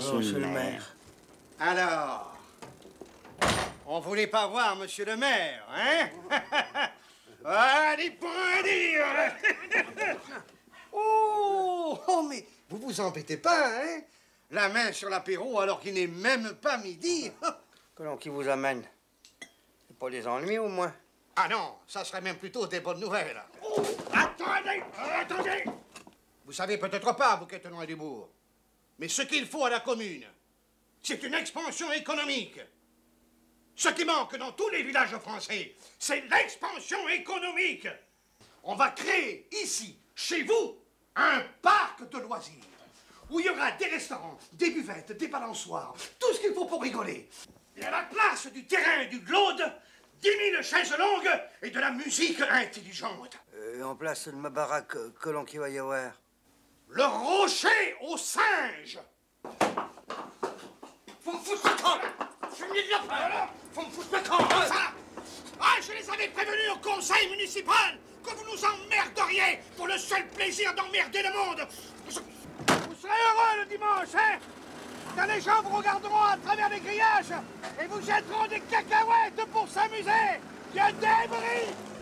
monsieur le maire. Alors, on voulait pas voir monsieur le maire, hein? Allez, pour un dire! Oh, mais vous vous embêtez pas, hein? La main sur l'apéro alors qu'il n'est même pas midi. Colon qui vous amène. C'est pas des ennuis, au moins? Ah non, ça serait même plutôt des bonnes nouvelles. Oh, attendez, attendez! Vous savez peut-être pas, vous qui êtes loin du bourg, mais ce qu'il faut à la commune, c'est une expansion économique. Ce qui manque dans tous les villages français, c'est l'expansion économique. On va créer ici, chez vous, un parc de loisirs, où il y aura des restaurants, des buvettes, des balançoires, tout ce qu'il faut pour rigoler. Et à la place du terrain et du glaude, 10 000 chaises longues et de la musique intelligente. En place de ma baraque, colon qui va y avoir? Le rocher aux singes. Faut me foutre le camp, là. Fini de la peur, là. Faut me foutre le camp, là. Ça. Ah, je les avais prévenus au conseil municipal que vous nous emmerderiez pour le seul plaisir d'emmerder le monde. Vous serez heureux le dimanche, hein? Quand les gens vous regarderont à travers les grillages et vous jetteront des cacahuètes pour s'amuser. Que débris!